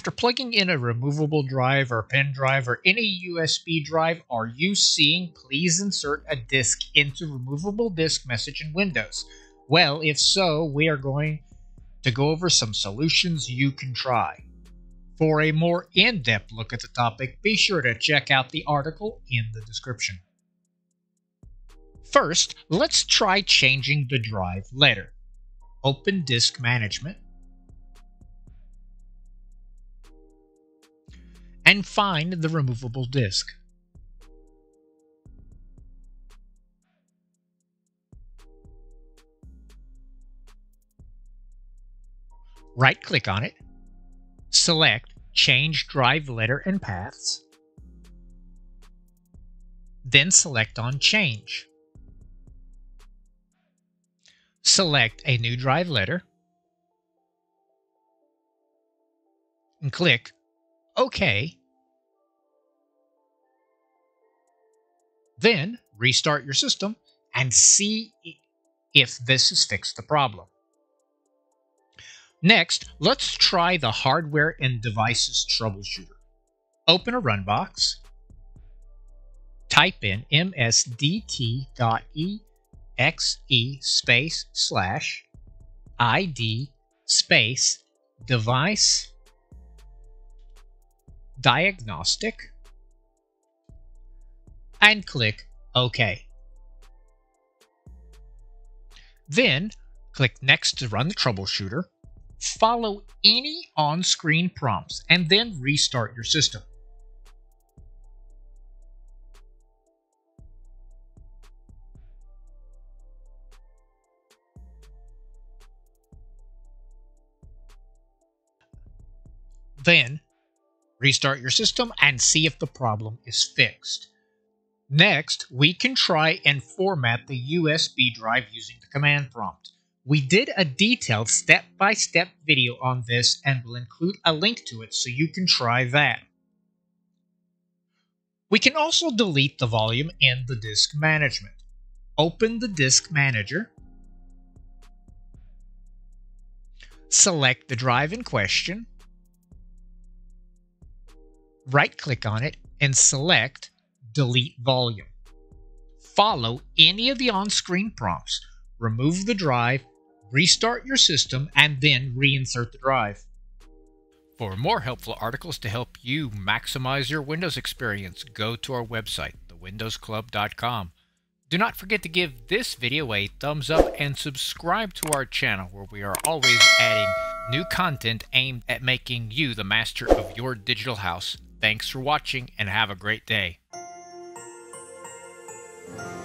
After plugging in a removable drive or pen drive or any USB drive, are you seeing "Please insert a disk into removable disk" message in Windows? Well, if so, we are going to go over some solutions you can try. For a more in-depth look at the topic, be sure to check out the article in the description. First, let's try changing the drive letter. Open Disk Management and find the removable disk. Right-click on it, select Change Drive Letter and Paths, then select on Change. Select a new drive letter and click OK. Then restart your system and see if this has fixed the problem. Next, let's try the Hardware and Devices Troubleshooter. Open a run box, type in msdt.exe/id device diagnostic and click OK. Then click Next to run the troubleshooter. Follow any on-screen prompts and then restart your system. Then restart your system and see if the problem is fixed. Next, we can try and format the USB drive using the command prompt. We did a detailed step-by-step video on this and will include a link to it so you can try that. We can also delete the volume in the disk management. Open the disk manager, select the drive in question, right-click on it and select Delete Volume. Follow any of the on-screen prompts, remove the drive, restart your system, and then reinsert the drive. For more helpful articles to help you maximize your Windows experience, go to our website, thewindowsclub.com. Do not forget to give this video a thumbs up and subscribe to our channel, where we are always adding new content aimed at making you the master of your digital house. Thanks for watching and have a great day.